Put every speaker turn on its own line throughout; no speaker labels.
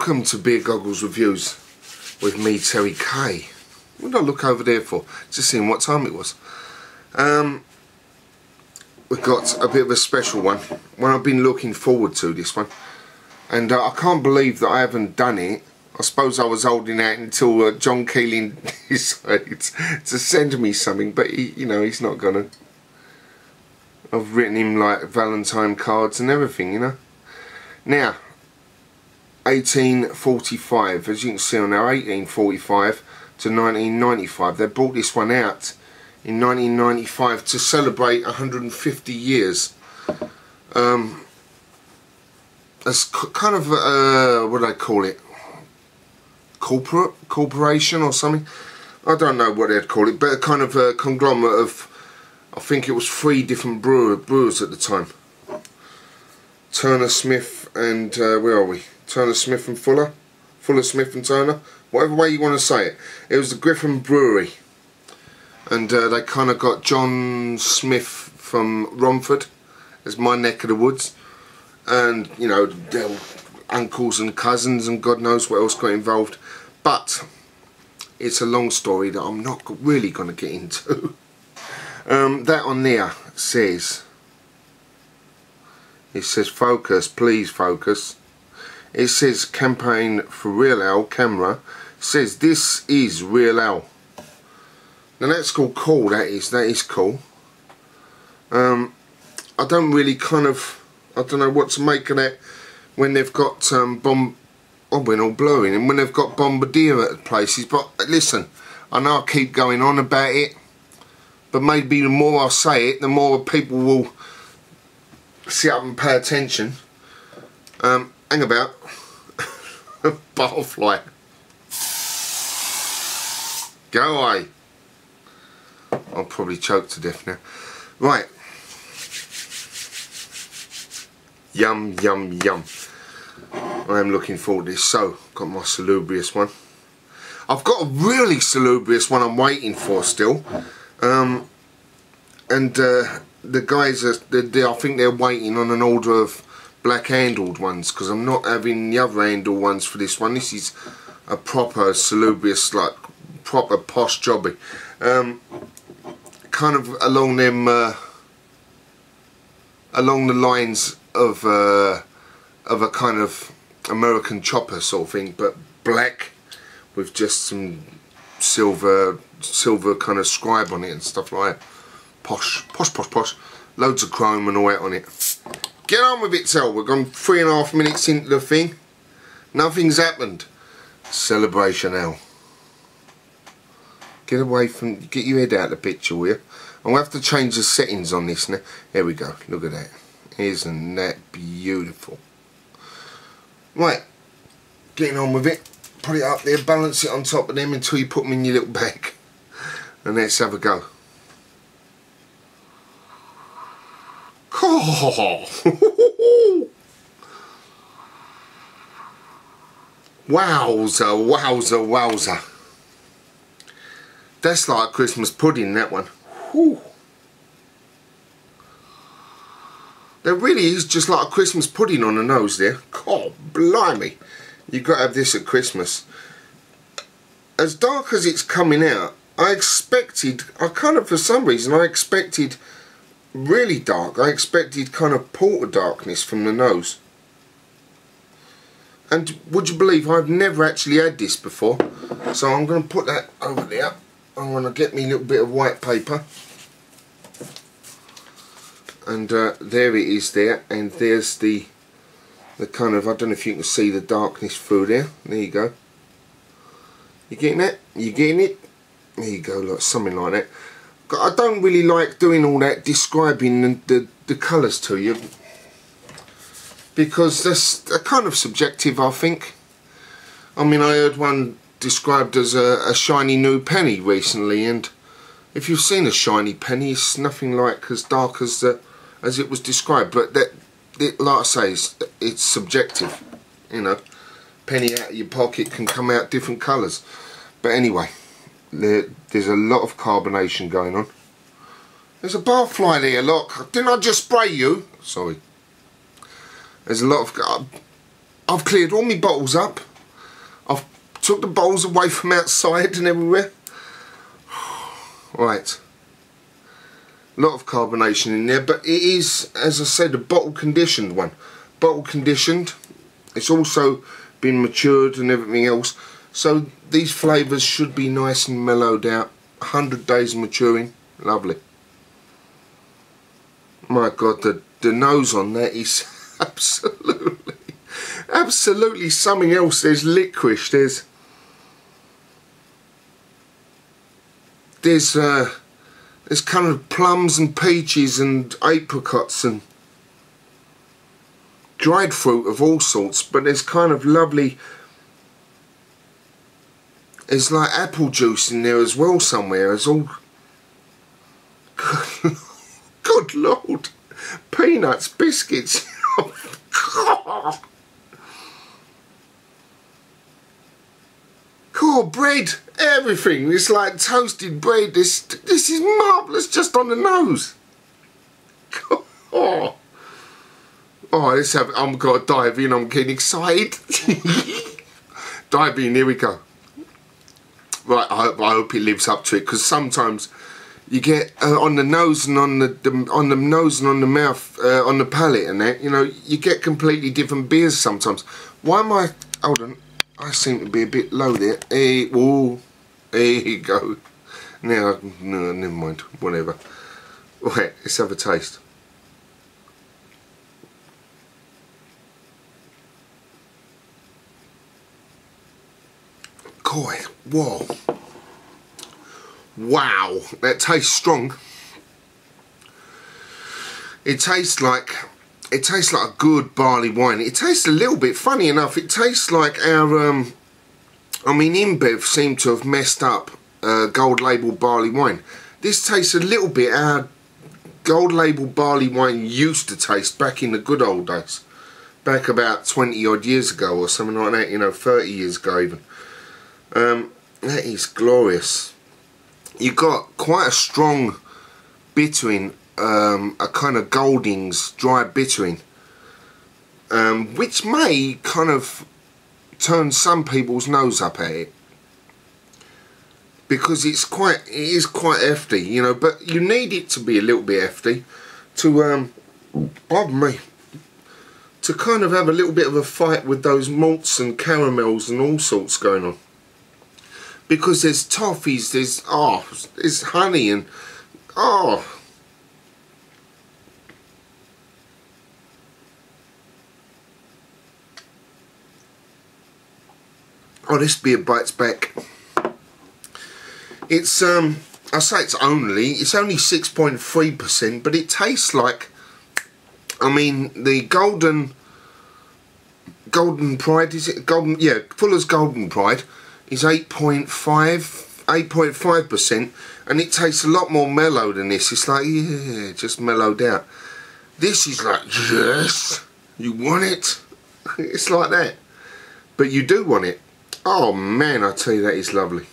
Welcome to Beer Goggles Reviews with me, Terry K. What did I look over there for? Just seeing what time it was. We've got a bit of a special one I've been looking forward to, this one. And I can't believe that I haven't done it. I suppose I was holding out until John Keeling decided to send me something, but he's not gonna. I've written him like Valentine cards and everything, Now, 1845, as you can see on there, 1845 to 1995. They brought this one out in 1995 to celebrate 150 years. It's kind of what do they call it? Corporation or something. I don't know what they'd call it, but a kind of a conglomerate of, I think it was 3 different brewers at the time. Turner Smith and where are we? Turner Smith and Fuller Smith and Turner, whatever way you want to say it. It was the Griffin Brewery, and they kind of got John Smith from Romford as my neck of the woods, and their uncles and cousins and God knows what else got involved. But it's a long story that I'm not really going to get into. That on there says, it says focus, please focus. It says campaign for Real Ale camera. It says this is Real Ale. Now that's cool. That is cool. I don't really I don't know what to make of that when they've got we're all blowing, and when they've got Bombardier at places. But listen, I know I keep going on about it, but maybe the more I say it, the more people will sit up and pay attention. Hang about. Butterfly. Go away. I'll probably choke to death now. Right. Yum, yum, yum. I am looking forward to this. So, got my salubrious one. I've got a really salubrious one I'm waiting for still. The guys I think they're waiting on an order of black handled ones, because I'm not having the other handled ones for this one. This is a proper salubrious, like proper posh jobby. Kind of along them along the lines of a kind of American chopper sort of thing, but black with just some silver kind of scribe on it and stuff like that. Posh, posh, posh, posh. Loads of chrome and all that on it. Get on with it, Tel. We're gone 3.5 minutes into the thing. Nothing's happened. Celebration Ale. Get your head out of the picture, will you? I'm going to have to change the settings on this now. There we go. Look at that. Isn't that beautiful? Right. Getting on with it. Put it up there. Balance it on top of them until you put them in your little bag. And let's have a go. Oh. Wowza, wowza, wowza. That's like Christmas pudding, that one. Whew. There really is just like a Christmas pudding on the nose there. God, blimey. You've got to have this at Christmas. As dark as it's coming out, for some reason, I expected really dark. I expected kind of porter darkness from the nose. And would you believe I've never actually had this before? So I'm going to put that over there. I'm going to get me a little bit of white paper. And there it is there. And there's the kind of, I don't know if you can see the darkness through there. There you go. You getting that? You getting it? There you go, like something like that. I don't really like doing all that describing the colours to you, because that's kind of subjective, I think. I mean, I heard one described as a shiny new penny recently, and if you've seen a shiny penny, it's nothing like as dark as it was described. But like I say, it's subjective. Penny out of your pocket can come out different colours. But anyway. There's a lot of carbonation going on. There's a barfly there, look. Didn't I just spray you? Sorry. There's a lot of... I've cleared all my bottles up. took the bowls away from outside and everywhere. Right. A lot of carbonation in there, but it is, as I said, a bottle conditioned one. Bottle conditioned. It's also been matured and everything else. So these flavours should be nice and mellowed out. 100 days maturing. Lovely. My God, the nose on that is absolutely something else. There's licorice. There's kind of plums and peaches and apricots and dried fruit of all sorts, but there's kind of lovely, there's like apple juice in there as well somewhere. It's all, good Lord, peanuts, biscuits. Cool, bread, everything. It's like toasted bread. This is marvellous just on the nose. Oh, let's have it. I'm going to dive in. I'm getting excited. Dive in, here we go. Right, I hope it lives up to it, because sometimes you get on the nose and on the nose and on the mouth, on the palate and that, you know, you get completely different beers sometimes. Why am I, hold on, I seem to be a bit low there. Hey, whoa, there you go. Now, no, never mind, whatever. Right, let's have a taste. God, whoa. Wow, that tastes strong. It tastes like a good barley wine. It tastes a little bit, funny enough, it tastes like our, I mean, InBev seemed to have messed up gold label barley wine. This tastes a little bit our gold label barley wine used to taste back in the good old days. Back about 20 odd years ago or something like that, you know, 30 years ago even. That is glorious. You got quite a strong bittering, a kind of Goldings dry bittering, which may kind of turn some people's nose up at it, because it is quite hefty, you know. But you need it to be a little bit hefty to, pardon me, to kind of have a little bit of a fight with those malts and caramels and all sorts going on. Because there's toffees, there's honey and, oh. Oh, this beer bites back. It's, I say it's only 6.3%, but it tastes like, I mean, the Golden Pride, is it? Yeah, Fuller's Golden Pride is 8.5%, and it tastes a lot more mellow than this. It's like, yeah, just mellowed out. This is like, yes, you want it. It's like that, but you do want it. Oh man, I tell you, that is lovely.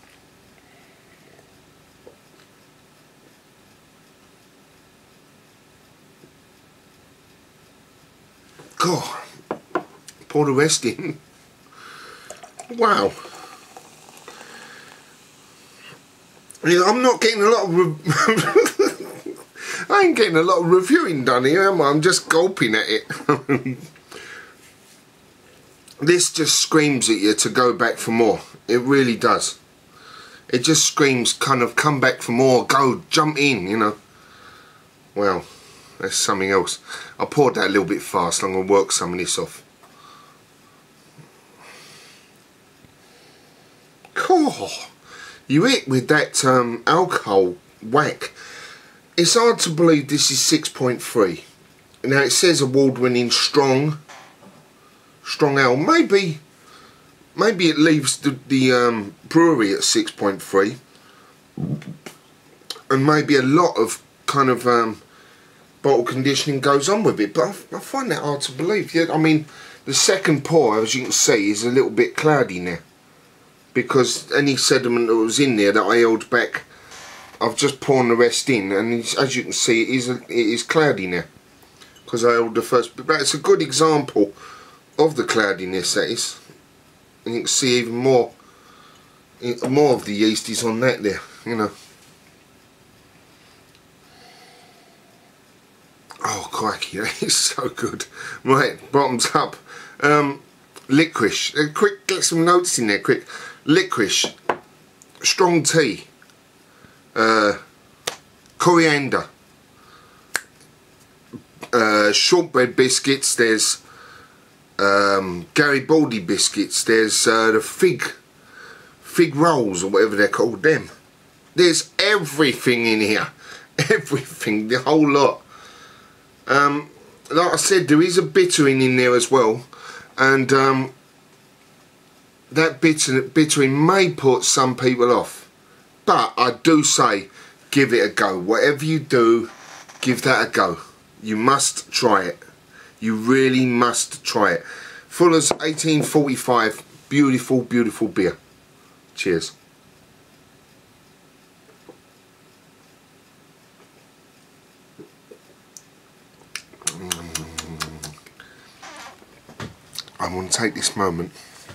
God, pour the rest in. Wow. I'm not getting a lot of I ain't getting a lot of reviewing done here, am I? I'm just gulping at it. This just screams at you to go back for more. It really does. It just screams kind of come back for more, go, jump in, you know. Well, that's something else. I poured that a little bit fast. I'm going to work some of this off. Cool. You hit with that alcohol whack. It's hard to believe this is 6.3. Now it says award-winning strong ale. Maybe it leaves the brewery at 6.3, and maybe a lot of kind of bottle conditioning goes on with it. But I find that hard to believe. Yeah, I mean, the second pour, as you can see, is a little bit cloudy now, because any sediment that was in there that I held back, I've just poured the rest in, and as you can see, it is cloudy now, because I held the first. But it's a good example of the cloudiness, that is. and you can see even more of the yeast is on that there, you know. Oh crikey, that is so good. Right, bottoms up. Licorice. Quick, get some notes in there quick. Licorice, strong tea, coriander, shortbread biscuits. There's Garibaldi biscuits. There's the fig rolls or whatever they're called. Them. There's everything in here. Everything, the whole lot. Like I said, there is a bittering in there as well, and that bittering may put some people off, but I do say give it a go. Whatever you do, give that a go. You must try it. You really must try it. Fuller's 1845, beautiful, beautiful beer. Cheers. I want to take this moment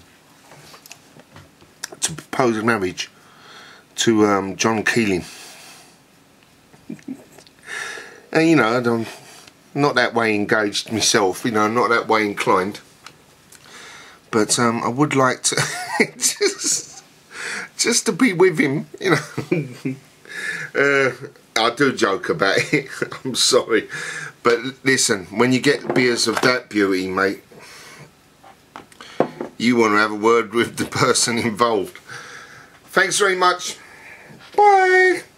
to propose a marriage to John Keeling. And you know, I'm not that way engaged myself, you know, I'm not that way inclined. But I would like to just to be with him, you know. I do joke about it, I'm sorry. But listen, when you get beers of that beauty, mate, you want to have a word with the person involved. Thanks very much. Bye.